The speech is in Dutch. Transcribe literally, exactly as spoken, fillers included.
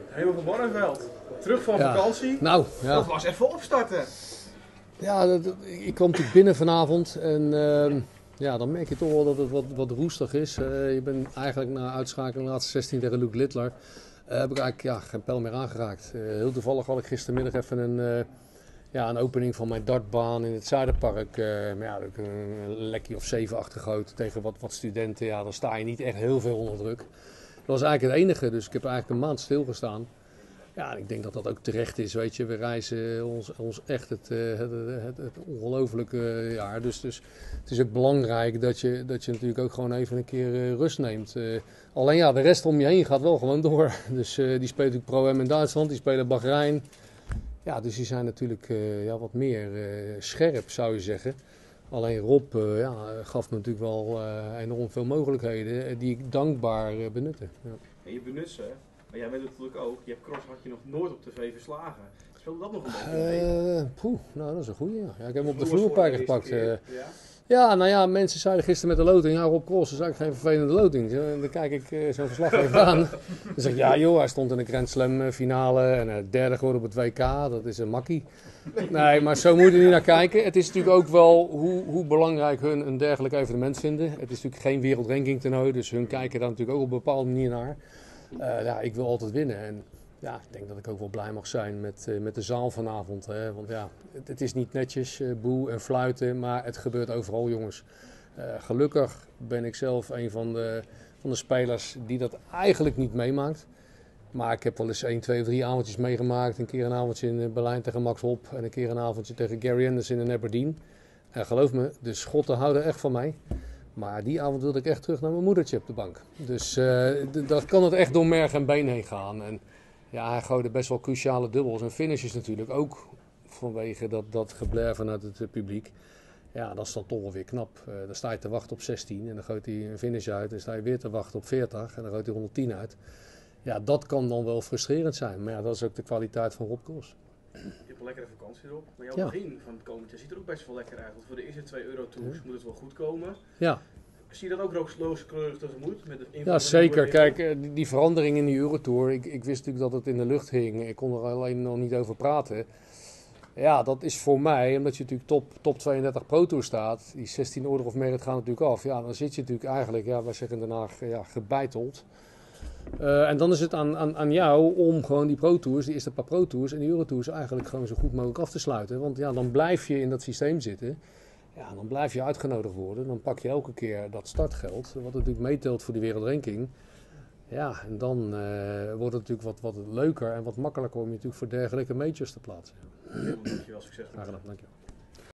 Helemaal van Barneveld. Terug van Ja. vakantie. Nou, ja. Dat was even opstarten. Ja, dat, dat- ik kwam natuurlijk binnen vanavond en ehm, ja, dan merk je toch wel dat het wat, wat roestig is. Eh, je bent eigenlijk na uitschakeling de laatste zestien tegen Luke Littler, eh, heb ik eigenlijk ja, geen pijl meer aangeraakt. Eh, heel toevallig had ik gistermiddag even een, eh, ja, een opening van mijn dartbaan in het Zuiderpark. Eh, maar ja, dat ik een lekkie of zeven achtergoot tegen wat, wat studenten. Ja, dan sta je niet echt heel veel onder druk. Dat was eigenlijk het enige, dus ik heb eigenlijk een maand stilgestaan. Ja, ik denk dat dat ook terecht is, weet je. We reizen ons, ons echt het, eh, het, het, het ongelooflijke jaar. Dus, dus het is ook belangrijk dat je, dat je natuurlijk ook gewoon even een keer eh, rust neemt. Eh, alleen ja, de rest om je heen gaat wel gewoon door. Dus eh, die speelt natuurlijk Pro-Am in Duitsland, die spelen Bahrein. Ja, dus die zijn natuurlijk eh, ja, wat meer eh, scherp, zou je zeggen. Alleen Rob eh, ja, gaf me natuurlijk wel eh, enorm veel mogelijkheden eh, die ik dankbaar eh, benutte. Ja. En je benut ze, maar jij weet het natuurlijk ook. Je hebt Cross had je nog nooit op tv verslagen. Speelde dat nog een beetje mee? Eh, poeh, nou dat is een goeie. Ja. Ja, ik heb hem op de Hoe was vloer een paar voor keer de gepakt. eerste eh. keer? Ja? Ja, nou ja, mensen zeiden gisteren met de loting, ja Rob Cross is eigenlijk geen vervelende loting. En dan kijk ik eh, zo'n verslaggever aan. Dan zeg ik, ja joh, hij stond in de Grand Slam eh, finale en eh, derde geworden op het W K, dat is een makkie. Nee, maar zo moet je er niet naar kijken. Het is natuurlijk ook wel hoe, hoe belangrijk hun een dergelijk evenement vinden. Het is natuurlijk geen wereldranking toernooi, dus hun kijken daar natuurlijk ook op een bepaalde manier naar. Uh, ja, ik wil altijd winnen. En ja, ik denk dat ik ook wel blij mag zijn met, uh, met de zaal vanavond. Hè? Want ja, het, het is niet netjes, uh, boe en fluiten, maar het gebeurt overal, jongens. Uh, gelukkig ben ik zelf een van de, van de spelers die dat eigenlijk niet meemaakt. Maar ik heb wel eens één, twee, drie avondjes meegemaakt. Een keer een avondje in Berlijn tegen Max Hopp en een keer een avondje tegen Gary Anderson in Aberdeen. En geloof me, de Schotten houden echt van mij. Maar die avond wilde ik echt terug naar mijn moedertje op de bank. Dus uh, d- dat kan het echt door merg en been heen gaan. En ja, hij gooide best wel cruciale dubbels en finishes natuurlijk. Ook vanwege dat, dat geblair vanuit het uh, publiek. Ja, dat is dan toch wel weer knap. Uh, dan sta je te wachten op zestien en dan gooit hij een finish uit. Dan sta je weer te wachten op veertig en dan gooit hij honderdtien uit. Ja, dat kan dan wel frustrerend zijn. Maar ja, dat is ook de kwaliteit van Rob Cross. Je hebt een lekkere vakantie erop. Maar jouw Ja. begin van het komend jaar ziet er ook best wel lekker uit. Want voor de eerste twee Eurotours Ja. moet het wel goed komen. Ja. Zie je dat ook rooskleurig tegemoet? Met de invloed Ja, van de zeker. nieuwe Kijk, eh, die, die verandering in die Eurotour, ik, ik wist natuurlijk dat het in de lucht hing. Ik kon er alleen nog niet over praten. Ja, dat is voor mij, omdat je natuurlijk top, top tweeëndertig Pro Tour staat, die zestien Order of Merit gaan natuurlijk af. Ja, dan zit je natuurlijk eigenlijk, ja, wij zeggen in Den Haag, ja, gebeiteld. Uh, en dan is het aan, aan, aan jou om gewoon die Pro Tours, die eerste paar Pro Tours en die Eurotours eigenlijk gewoon zo goed mogelijk af te sluiten. Want ja, dan blijf je in dat systeem zitten. Ja, dan blijf je uitgenodigd worden. Dan pak je elke keer dat startgeld, wat natuurlijk meetelt voor die wereldranking. Ja, en dan uh, wordt het natuurlijk wat, wat leuker en wat makkelijker om je natuurlijk voor dergelijke majors te plaatsen. Dankjewel, succes. Graag gedaan, dankjewel.